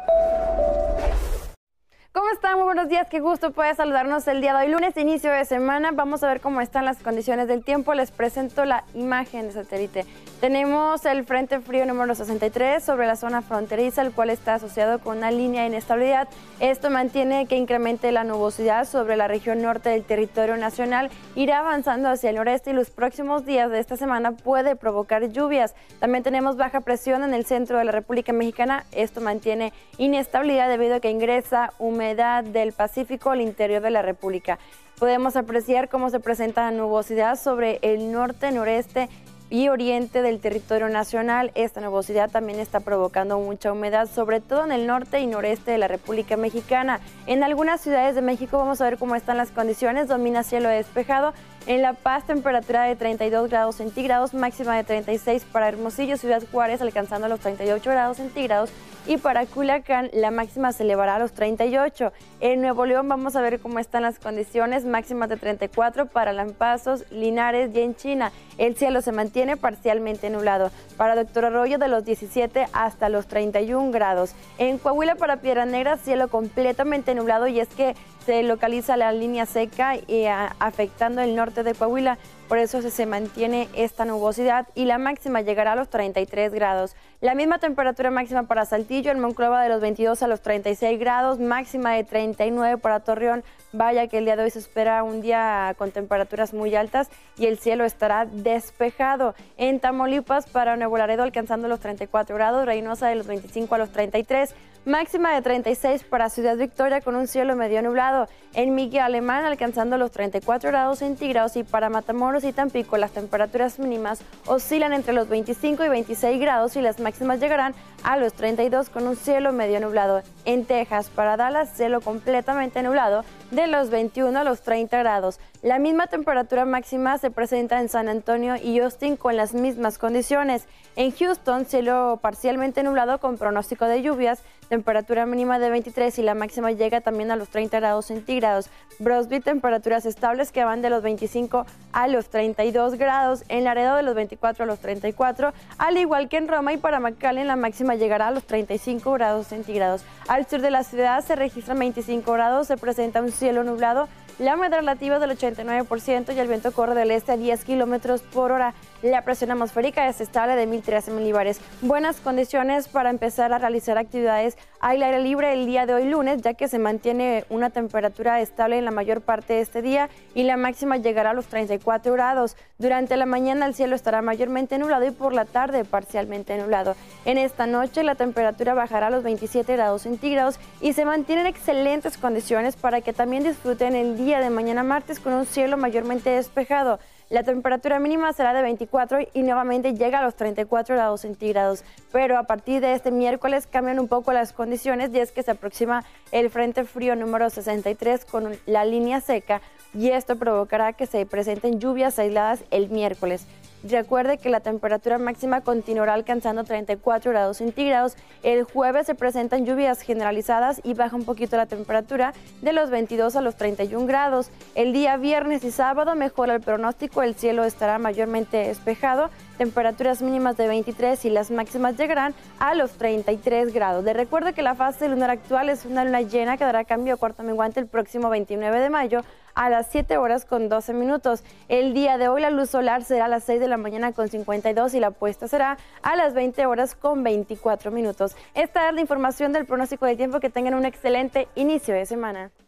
¿Cómo están? Muy buenos días, qué gusto poder saludarnos el día de hoy, lunes, inicio de semana. Vamos a ver cómo están las condiciones del tiempo. Les presento la imagen de satélite. Tenemos el frente frío número 63 sobre la zona fronteriza, el cual está asociado con una línea de inestabilidad. Esto mantiene que incremente la nubosidad sobre la región norte del territorio nacional. Irá avanzando hacia el noreste y los próximos días de esta semana puede provocar lluvias. También tenemos baja presión en el centro de la República Mexicana. Esto mantiene inestabilidad debido a que ingresa humedad del Pacífico al interior de la República. Podemos apreciar cómo se presenta nubosidad sobre el norte, noreste y oriente del territorio nacional. Esta nubosidad también está provocando mucha humedad, sobre todo en el norte y noreste de la República Mexicana. En algunas ciudades de México vamos a ver cómo están las condiciones. Domina cielo despejado. En La Paz, temperatura de 32 grados centígrados, máxima de 36 para Hermosillo, Ciudad Juárez, alcanzando los 38 grados centígrados. Y para Culiacán, la máxima se elevará a los 38. En Nuevo León vamos a ver cómo están las condiciones, máximas de 34 para Lampazos, Linares y en China. El cielo se mantiene parcialmente nublado. Para Doctor Arroyo, de los 17 hasta los 31 grados. En Coahuila, para Piedra Negra, cielo completamente nublado, y es que se localiza la línea seca afectando el norte de Coahuila. Por eso se mantiene esta nubosidad y la máxima llegará a los 33 grados. La misma temperatura máxima para Saltillo, en Monclova, de los 22 a los 36 grados, máxima de 39 para Torreón. Vaya que el día de hoy se espera un día con temperaturas muy altas y el cielo estará despejado. En Tamaulipas, para Nuevo Laredo, alcanzando los 34 grados, Reynosa de los 25 a los 33, máxima de 36 para Ciudad Victoria con un cielo medio nublado. En Miguel Alemán, alcanzando los 34 grados centígrados, y para Matamoros y Tampico las temperaturas mínimas oscilan entre los 25 y 26 grados y las máximas llegarán a los 32 con un cielo medio nublado. En Texas, para Dallas, cielo completamente nublado de los 21 a los 30 grados. La misma temperatura máxima se presenta en San Antonio y Austin con las mismas condiciones. En Houston, cielo parcialmente nublado con pronóstico de lluvias, temperatura mínima de 23 y la máxima llega también a los 30 grados centígrados. Brownsville, temperaturas estables que van de los 25 a los 32 grados. En Laredo, de los 24 a los 34, al igual que en Roma. Y para McAllen, la máxima llegará a los 35 grados centígrados. Al sur de la ciudad se registran 25 grados, se presenta un cielo nublado, la humedad relativa es del 89% y el viento corre del este a 10 kilómetros por hora. La presión atmosférica es estable de 1013 milibares. Buenas condiciones para empezar a realizar actividades al aire libre el día de hoy lunes, ya que se mantiene una temperatura estable en la mayor parte de este día y la máxima llegará a los 34 grados. Durante la mañana el cielo estará mayormente nublado y por la tarde parcialmente nublado. En esta noche la temperatura bajará a los 27 grados centígrados y se mantienen excelentes condiciones para que también disfruten el día de mañana martes con un cielo mayormente despejado. La temperatura mínima será de 24 y nuevamente llega a los 34 grados centígrados. Pero a partir de este miércoles cambian un poco las condiciones, y es que se aproxima el frente frío número 63 con la línea seca, y esto provocará que se presenten lluvias aisladas el miércoles. Recuerde que la temperatura máxima continuará alcanzando 34 grados centígrados. El jueves se presentan lluvias generalizadas y baja un poquito la temperatura de los 22 a los 31 grados. El día viernes y sábado mejora el pronóstico, el cielo estará mayormente despejado, temperaturas mínimas de 23 y las máximas llegarán a los 33 grados. Le recuerdo que la fase lunar actual es una luna llena que dará cambio a cuarto menguante el próximo 29 de mayo a las 7 horas con 12 minutos. El día de hoy la luz solar será a las 6 de la mañana con 52 y la puesta será a las 20 horas con 24 minutos. Esta es la información del pronóstico del tiempo. Que tengan un excelente inicio de semana.